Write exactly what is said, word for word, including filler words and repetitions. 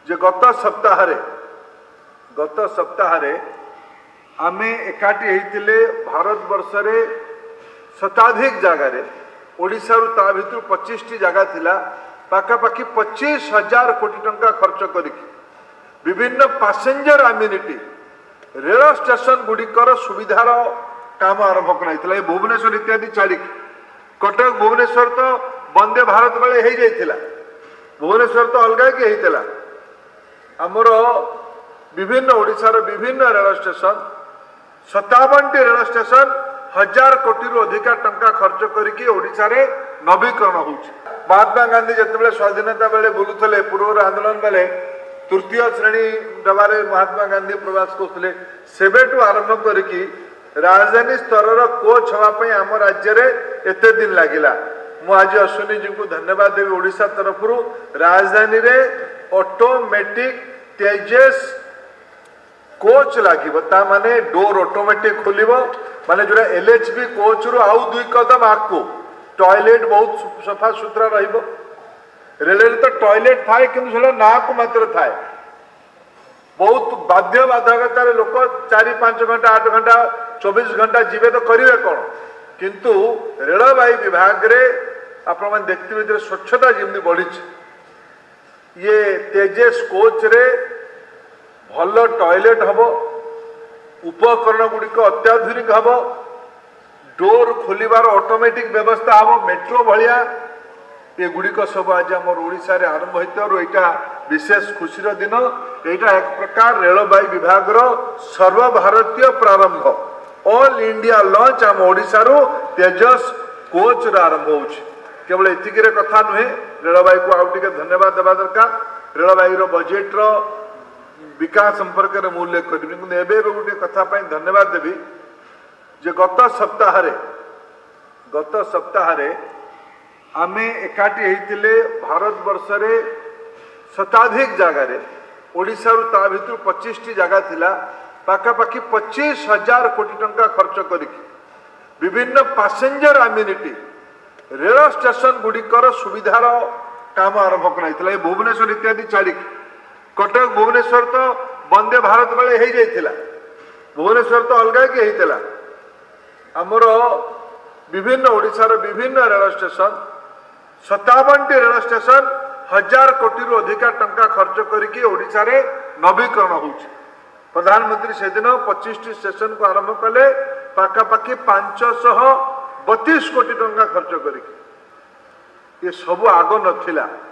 जे गत सप्ताह गत सप्ताह आमे एकाठी होइतिले भारत वर्ष रे शताधिक जगार ओडिशा रु ता भितर पच्चीस टी जगह थिला पाखापाखि पच्चीस हजार कोटी टंका खर्च करिकी विभिन्न पैसेंजर अम्यूनिटी रेल स्टेशन गुड़िकर सुविधार काम आरंभ कर भुवनेश्वर इत्यादि छाड़ी कटक भुवनेश्वर तो वंदे भारत बेले हो जाइथिला भुवनेश्वर तो अलग कि होता आमर विभिन्न ओडिशार विभिन्न रेल स्टेशन सत्तावन टी रेल स्टेशन हजार कोटी रु अधिक टंका खर्च करके ओडिशा रे नवीकरण हो महात्मा गांधी जिते स्वाधीनता बेले बुलुले पूर्व आंदोलन बेले तृतीय श्रेणी डबारे महात्मा गांधी प्रवास करते सेबेठू आरंभ करिकी राजधानी स्तर कोच हाँपाई आम राज्य में एत दिन लगिला मु आज अश्विनी जी को धन्यवाद देवी ओडिशा तरफ राजधानी रे ऑटोमेटिक तेजस कोच लगे माने डोर ऑटोमेटिक खोल माने जो एलएचबी कोच रु आउ दुई कदम आगको टॉयलेट बहुत सफा सुतरा रहिबो रेल तो टॉयलेट थाए कि ना को मात्र थाए बहुत बाध्य बाधकतार लोक चार पांच घंटा आठ घंटा चौबीस घंटा जीवे तो करेंगे कौन किंतु रेलवाई विभाग रे आप देखते स्वच्छता जमी बढ़ी ये तेजस कोच रे भल टॉयलेट हम उपकरण गुड़िक अत्याधुनिक हम डोर खोलिबार ऑटोमेटिक व्यवस्था हम मेट्रो भाया ये गुड़िक सब आज आम ओडिशा रे आरंभ होता विशेष खुशीर दिन यहाँ एक प्रकार रेलवाई विभाग सर्वभारतीय प्रारंभ ऑल इंडिया लॉन्च आम ओडिशा रु तेजस कोच आरंभ हो केवल एतिकी कथा नुहे रेलवाई को आउ टिके धन्यवाद देवा दरकार रेलवाई बजेट रो विकास संपर्क में उल्लेख करी गोटे कथा धन्यवाद देवी जे गत सप्ताह गत सप्ताह आमे एकाठी होइतिले भारत वर्ष रे शताधिक जगार ओडिशा रु ता भितर पच्चीस टी जगह थिला पाखापाखि पच्चीस हजार कोटी टंका खर्च करिकी विभिन्न पैसेंजर अम्यूनिटी रेल स्टेशन गुड़िकर सुविधार काम आरंभ कर भुवनेश्वर इत्यादि छाड़ी कटक भुवनेश्वर तो वंदे भारत बेले हो जाइथिला भुवनेश्वर तो अलग कि होता आमर विभिन्न ओडिशार विभिन्न रेल स्टेशन सत्तावन टी रेल स्टेशन हजार कोटी रु अधिक टंका खर्च करके ओडिशा रे नवीकरण हो प्रधानमंत्री से दिन पच्चीस टी स्टेशन को आरंभ कले पाखापाखि पांचशह बतीस कोटी टंका खर्च करके ये सब आग नथिला।